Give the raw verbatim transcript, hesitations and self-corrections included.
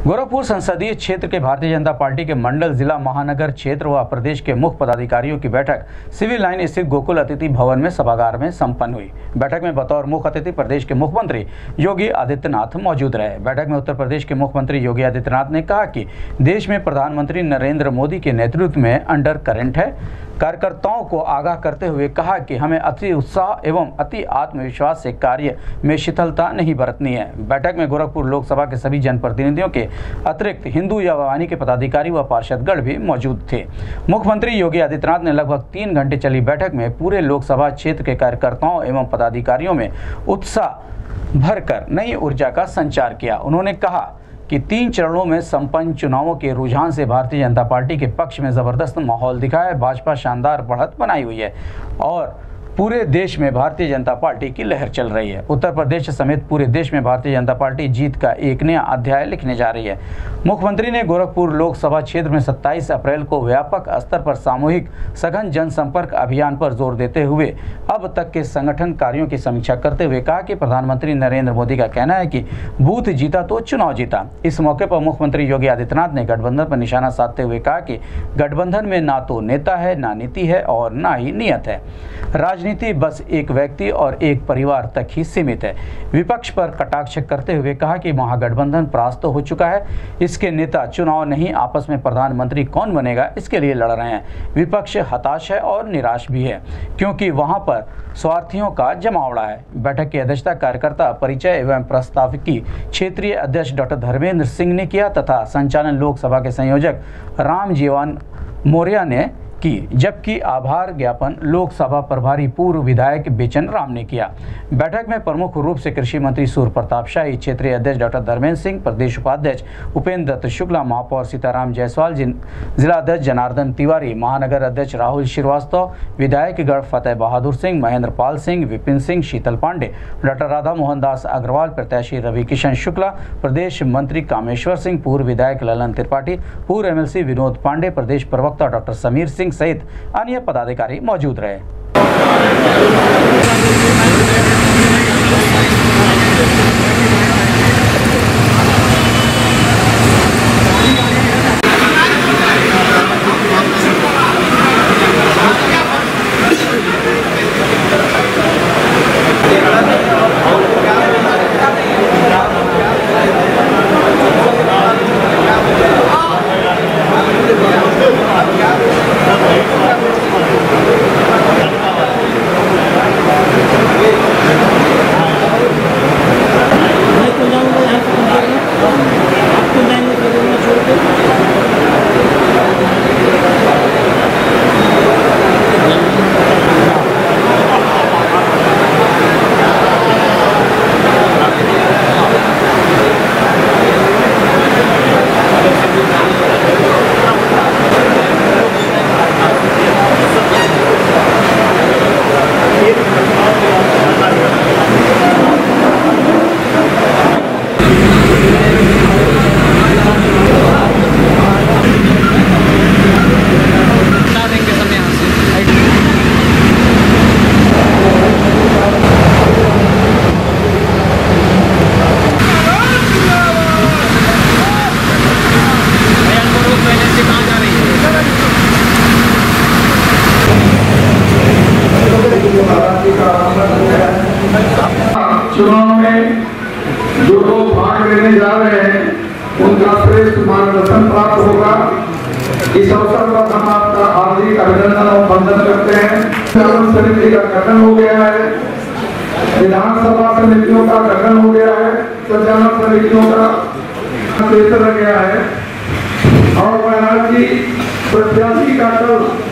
गोरखपुर संसदीय क्षेत्र के भारतीय जनता पार्टी के मंडल, जिला, महानगर क्षेत्र व प्रदेश के मुख्य पदाधिकारियों की बैठक सिविल लाइन स्थित गोकुल अतिथि भवन में सभागार में संपन्न हुई। बैठक में बतौर मुख्य अतिथि प्रदेश के मुख्यमंत्री योगी आदित्यनाथ मौजूद रहे। बैठक में उत्तर प्रदेश के मुख्यमंत्री योगी आदित्यनाथ ने कहा कि देश में प्रधानमंत्री नरेंद्र मोदी के नेतृत्व में अंडर करंट है। कार्यकर्ताओं को आगाह करते हुए कहा कि हमें अति उत्साह एवं अति आत्मविश्वास से कार्य में शिथिलता नहीं बरतनी है। बैठक में गोरखपुर लोकसभा के सभी जनप्रतिनिधियों के अतिरिक्त हिंदू या वाहिनी के पदाधिकारी व पार्षदगण भी मौजूद थे। मुख्यमंत्री योगी आदित्यनाथ ने लगभग तीन घंटे चली बैठक में पूरे लोकसभा क्षेत्र के कार्यकर्ताओं एवं पदाधिकारियों में उत्साह भरकर नई ऊर्जा का संचार किया। उन्होंने कहा कि तीन चरणों में संपन्न चुनावों के रुझान से भारतीय जनता पार्टी के पक्ष में जबरदस्त माहौल दिखा है। भाजपा शानदार बढ़त बनाई हुई है और पूरे देश में भारतीय जनता पार्टी की लहर चल रही है। उत्तर प्रदेश समेत पूरे देश में भारतीय जनता पार्टी जीत का एक नया अध्याय लिखने जा रही है। मुख्यमंत्री ने गोरखपुर लोकसभा क्षेत्र में सत्ताईस अप्रैल को व्यापक स्तर पर सामूहिक सघन जनसंपर्क अभियान पर जोर देते हुए अब तक के संगठन कार्यों की समीक्षा करते हुए कहा कि प्रधानमंत्री नरेंद्र मोदी का कहना है कि बूथ जीता तो चुनाव जीता। इस मौके पर मुख्यमंत्री योगी आदित्यनाथ ने गठबंधन पर निशाना साधते हुए कहा कि गठबंधन में ना तो नेता है, ना नीति है और ना ही नियत है। राजनीति बस एक व्यक्ति और एक परिवार तक ही सीमित है। विपक्ष पर कटाक्ष करते हुए कहा कि महागठबंधन परास्त हो चुका है। इसके नेता चुनाव नहीं, आपस में प्रधानमंत्री कौन बनेगा इसके लिए लड़ रहे हैं। विपक्ष हताश है और निराश भी है क्योंकि वहां पर स्वार्थियों का जमावड़ा है। बैठक की अध्यक्षता कार्यकर्ता परिचय एवं प्रस्ताविकी क्षेत्रीय अध्यक्ष डॉक्टर धर्मेंद्र सिंह ने किया तथा संचालन लोकसभा के संयोजक राम जीवन मौर्य ने की, जबकि आभार ज्ञापन लोकसभा प्रभारी पूर्व विधायक बेचन राम ने किया। बैठक में प्रमुख रूप से कृषि मंत्री सूर्य प्रताप शाही, क्षेत्रीय अध्यक्ष डॉक्टर धर्मेंद्र सिंह, प्रदेश उपाध्यक्ष उपेंद्र दत्त शुक्ला, महापौर सीताराम जायसवाल, जिला अध्यक्ष जनार्दन तिवारी, महानगर अध्यक्ष राहुल श्रीवास्तव, विधायकगण फतेह बहादुर सिंह, महेंद्र पाल सिंह, विपिन सिंह, शीतल पांडे, डॉक्टर राधा मोहन दास अग्रवाल, प्रत्याशी रवि किशन शुक्ला, प्रदेश मंत्री कामेश्वर सिंह, पूर्व विधायक ललन त्रिपाठी, पूर्व एमएलसी विनोद पांडे, प्रदेश प्रवक्ता डॉक्टर समीर सिंह सहित अन्य पदाधिकारी मौजूद रहे। चुनाव में जो लोग भाग लेने जा रहे हैं उनका श्रेष्ठ मार्गदर्शन प्राप्त होगा। इस अवसर पर हम आपका हार्दिक अभिनंदन और वंदन करते हैं। संचालन समिति का गठन हो गया है, विधानसभा समितियों का गठन हो गया है, संचालन समितियों का रह गया है और महाराज जी प्रत्याशी का कल